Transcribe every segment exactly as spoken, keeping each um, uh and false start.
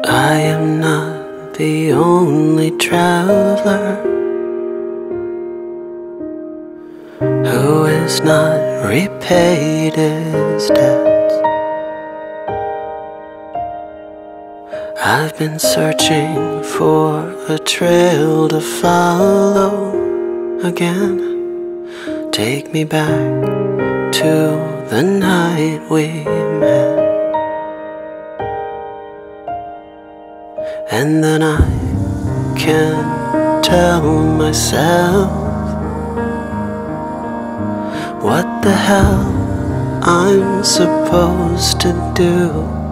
I am not the only traveler who has not repaid his debts. I've been searching for a trail to follow again. Take me back to the night we met, and then I can tell myself what the hell I'm supposed to do.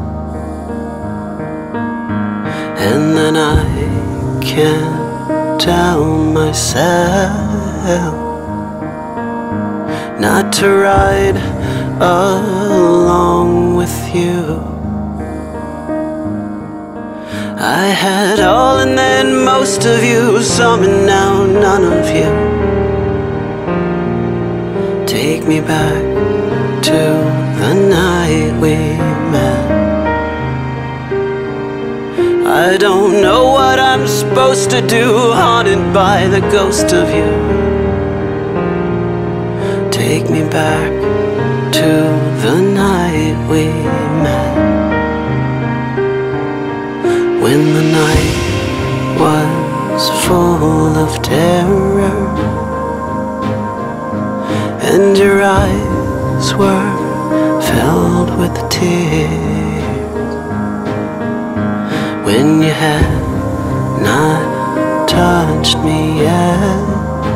And then I can tell myself not to ride along with you. I had all and then most of you, some and now none of you. Take me back to the night we met. I don't know what I'm supposed to do, haunted by the ghost of you. Take me back to the night we met, when the night was full of terror and your eyes were filled with tears, when you had not touched me yet.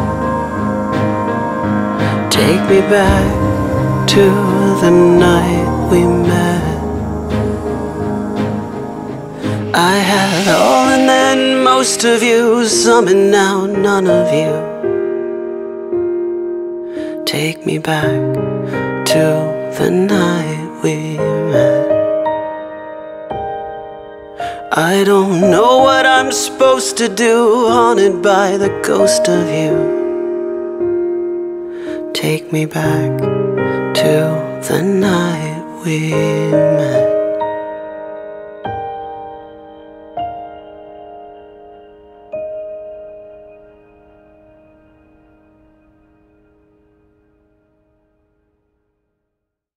Take me back to the night we met. I had all and then most of you, some and now none of you. Take me back to the night we met. I don't know what I'm supposed to do, haunted by the ghost of you. Take me back to the night we met.